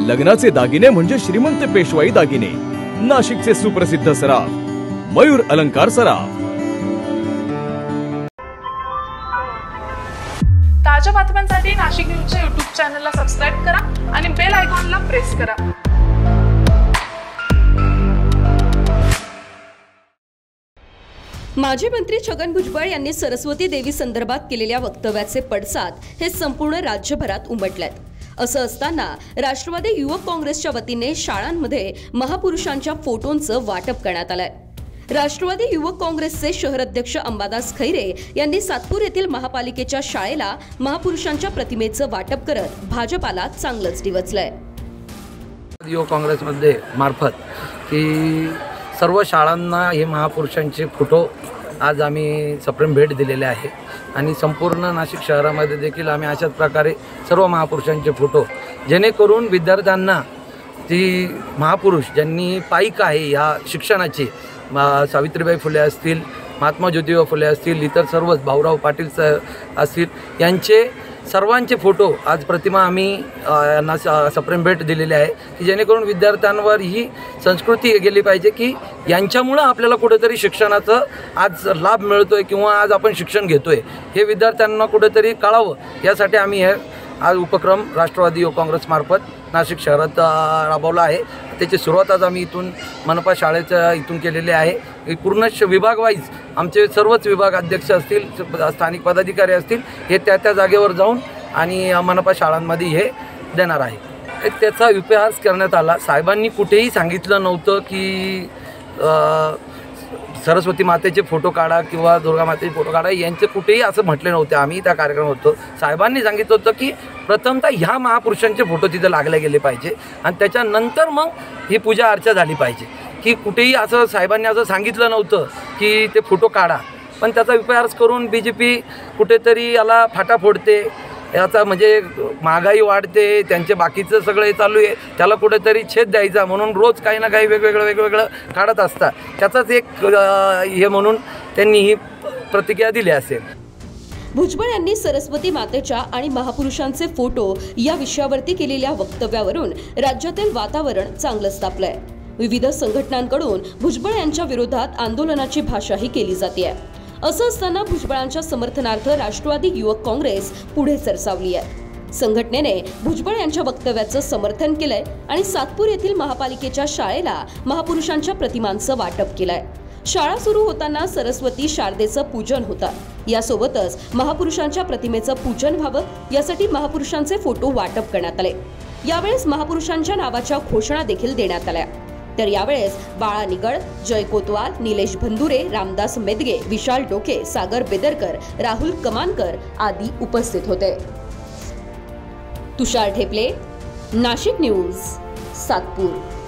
लग्नाचे दागिने म्हणजे श्रीमंत पेशवाई दागिने, नाशिकचे सुप्रसिद्ध सराफ मयूर अलंकार सराफ। ताज्या बातम्यांसाठी नाशिक न्यूजच्या YouTube चॅनलला सबस्क्राइब करा आणि बेल आयकॉनला प्रेस करा। माजी मंत्री छगन भुजबळ यांनी सरस्वती देवी संदर्भात केलेल्या वक्तव्याचे पडसाद हे संपूर्ण राज्यभरात उमटलेत। असं असताना राष्ट्रवादी युवक काँग्रेसच्या वतीने शाळांमध्ये महापुरुषांच्या फोटोंचं वाटप करण्यात आलंय। राष्ट्रवादी युवक काँग्रेसचे शहर अध्यक्ष अंबादास खैरे यांनी सातपूर येथील महापालिकेच्या शाळेला महापुरुषांच्या प्रतिमेचं वाटप करत भाजपाला चांगलंच डिवचलंय। युवक काँग्रेसमध्ये मार्फत की सर्व शाळांना हे महापुरुषांचे फोटो आज आम्ही सप्रेम भेट दिलेले आहे आणि संपूर्ण नाशिक शहरामध्ये देखील आम्ही अशाच प्रकारे सर्व महापुरुषांचे फोटो, जेणेकरून विद्यार्थ्यांना ती महापुरुष ज्यांनी पाईक आहे ह्या शिक्षणाची, सावित्रीबाई फुले असतील, महात्मा ज्योतिबा फुले असतील, इतर सर्वच भाऊराव पाटील असतील, यांचे सर्वांचे फोटो आज प्रतिमा आम्ही यांना सप्रेम भेट दिलेली आहे की जेणेकरून विद्यार्थ्यांवर ही संस्कृती गेली पाहिजे की यांच्यामुळं आपल्याला कुठेतरी शिक्षणाचं आज लाभ मिळतो आहे किंवा आज आपण शिक्षण घेतो आहे हे विद्यार्थ्यांना कुठेतरी कळावं, यासाठी आम्ही हे आज उपक्रम राष्ट्रवादी युवक काँग्रेसमार्फत नाशिक शहरात राबवला आहे। त्याची सुरुवात आज आम्ही इथून मनपा शाळेच्या इथून केलेली आहे। पूर्ण विभाग वाईज आमचे सर्वच विभाग अध्यक्ष असतील, स्थानिक पदाधिकारी असतील, हे त्या जागेवर जाऊन आणि मनपा शाळांमध्ये हे देणार आहे। त्याचा उपहास करण्यात आला। साहेबांनी कुठेही सांगितलं नव्हतं की सरस्वती मातेचे फोटो काढा किंवा दुर्गा मातेचे फोटो काढा, यांचे कुठेही असं म्हटले नव्हते। आम्ही त्या कार्यक्रमात होतो, साहेबांनी सांगितलं होतं की प्रथमतः ह्या महापुरुषांचे फोटो तिथे लागले गेले पाहिजे आणि त्याच्यानंतर मग ही पूजा अर्चा झाली पाहिजे, की कुठेही असं साहेबांनी असं सांगितलं नव्हतं की ते फोटो काढा। पण त्याचा विपर्यास करून BJP कुठेतरी याला फाटा फोडते, याचा म्हणजे महागाई वाढते, त्यांचे बाकीचं सगळं चालू आहे, त्याला कुठेतरी छेद द्यायचा म्हणून रोज काही ना काही वेगवेगळं काढत असतात। त्याचाच एक हे म्हणून त्यांनी ही प्रतिक्रिया दिली असेल। भुजबळ यांनी सरस्वती मातेच्या आणि महापुरुषांचे फोटो या विषयावरती केलेल्या वक्तव्यावरून राज्यातील वातावरण चांगलंच तापलंय। विविध संघटनांकडून भुजबळ यांच्या विरोधात आंदोलनाची भाषाही केली जाते। असं असताना भुजबळांच्या समर्थनार्थ राष्ट्रवादी युवक काँग्रेस पुढे सरसावली आहे। संघटनेने भुजबळ यांच्या वक्तव्याचं समर्थन केलंय आणि सातपूर येथील महापालिकेच्या शाळेला महापुरुषांच्या प्रतिमांचं वाटप केलंय। शाळा सुरू होताना सरस्वती शारदेचं पूजन होतं, यासोबतच महापुरुषांच्या प्रतिमेचं पूजन व्हावं यासाठी महापुरुषांचे फोटो वाटप करण्यात आले। यावेळेस महापुरुषांच्या नावाच्या घोषणा देखील देण्यात आल्या। तर यावेळेस बाळा निगड, जय कोतवाल, निलेश भंदुरे, रामदास मेदगे, विशाल डोके, सागर बेदरकर, राहुल कमानकर आदी उपस्थित होते। तुषार ठेपले, नाशिक न्यूज, सातपूर।